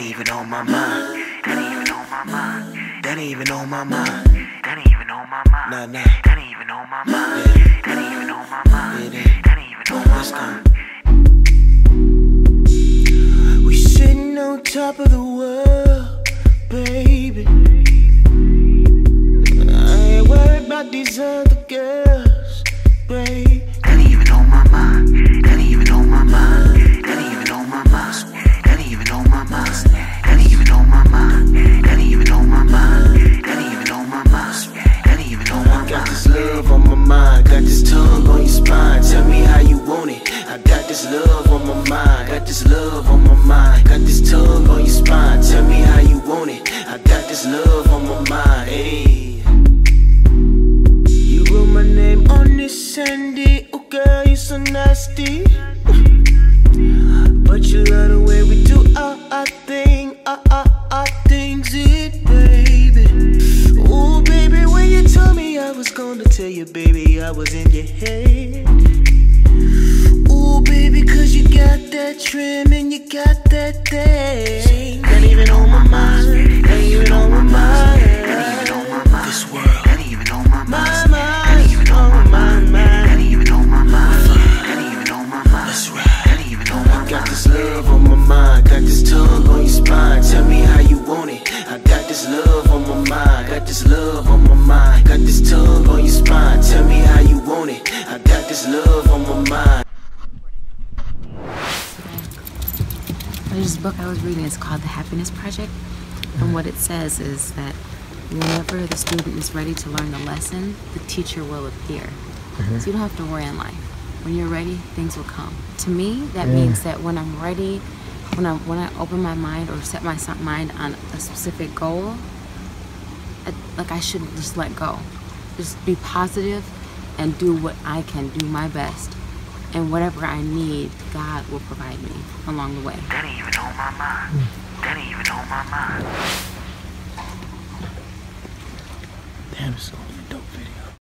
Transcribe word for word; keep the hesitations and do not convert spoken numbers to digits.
ain't even on my mind. That ain't even on my mind. That ain't even on my mind. That ain't even on my mind. Nah, nah. That ain't even on my mind. Yeah. That ain't even on my mind. It ain't. That ain't even on my Let's go. mind. We sitting on top of the world, baby. I ain't worried about these other girls, baby. That ain't even on my mind. That ain't even on my mind. That ain't even on my mind. That ain't even on my mind. That ain't even on my mind. That ain't even on my mind. That ain't even on my mind. That ain't even on my mind. Got this love on my mind, got this tongue on your spine. Tell me how you want it. I got this love on my mind, got this love on my mind. Got this tongue on your spine. Tell me how you want it. I got this love on my mind. Hey, you wrote my name on this Sandy. Oh girl, you so nasty. But you love the way we do our, our thing, our, our, our things, it, baby. Oh baby, when you told me I was gonna tell you, baby, I was in your head. Oh baby, cause you got that trim and you got that thing. That ain't even on my mind, that ain't even on my mind. This world, That ain't even on my my mind. mind, on my mind. That ain't even on my mind. That ain't even on my mind. That's right. That ain't even on my Got mind. this love on my mind, got this tongue on your spine. Tell me how you want it. I got this love on my mind, got this love on my mind. Got this tongue on your spine. Tell me how you want it. I got this love on my mind. There's this book I was reading, it's called The Happiness Project, and what it says is that whenever the student is ready to learn the lesson, the teacher will appear. Mm-hmm. So you don't have to worry in life. When you're ready, things will come. To me, that Yeah. means that when I'm ready, when I when I open my mind or set my s- mind on a specific goal, I, like I shouldn't just let go. Just be positive and do what I can, do my best. And whatever I need, God will provide me along the way. That ain't even on my mind. That ain't even on my mind. Damn, so dope video.